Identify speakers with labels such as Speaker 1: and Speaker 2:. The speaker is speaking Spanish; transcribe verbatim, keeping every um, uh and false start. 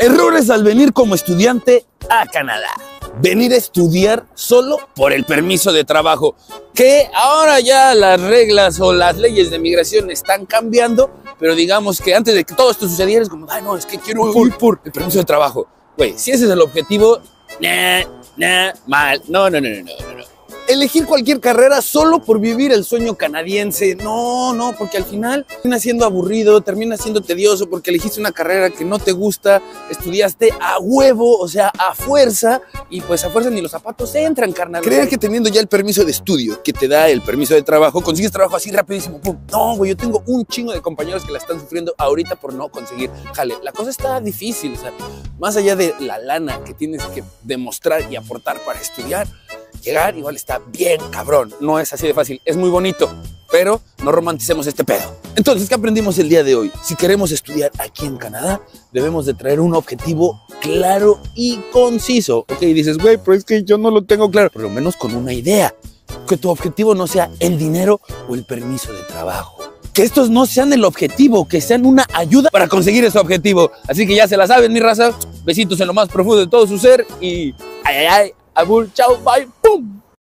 Speaker 1: Errores al venir como estudiante a Canadá. Venir a estudiar solo por el permiso de trabajo. Que ahora ya las reglas o las leyes de migración están cambiando, pero digamos que antes de que todo esto sucediera es como, ay no, es que quiero ir por el permiso de trabajo. Güey, si ese es el objetivo, nah, nah, mal. No, no, no, no, no, no. Elegir cualquier carrera solo por vivir el sueño canadiense. No, no, porque al final termina siendo aburrido, termina siendo tedioso porque elegiste una carrera que no te gusta, estudiaste a huevo, o sea, a fuerza, y pues a fuerza ni los zapatos entran, carnal. Creer que teniendo ya el permiso de estudio que te da el permiso de trabajo, consigues trabajo así rapidísimo, pum. No, güey, yo tengo un chingo de compañeros que la están sufriendo ahorita por no conseguir jale. La cosa está difícil, o sea, más allá de la lana que tienes que demostrar y aportar para estudiar, llegar igual está bien cabrón. No es así de fácil, es muy bonito, pero no romanticemos este pedo. Entonces, ¿qué aprendimos el día de hoy? Si queremos estudiar aquí en Canadá, debemos de traer un objetivo claro y conciso. Ok, dices, güey, pero es que yo no lo tengo claro. Por lo menos con una idea. Que tu objetivo no sea el dinero o el permiso de trabajo. Que estos no sean el objetivo, que sean una ayuda para conseguir ese objetivo. Así que ya se la saben, mi raza. Besitos en lo más profundo de todo su ser y ay, ay, ay. Abul, chao, bye, pum.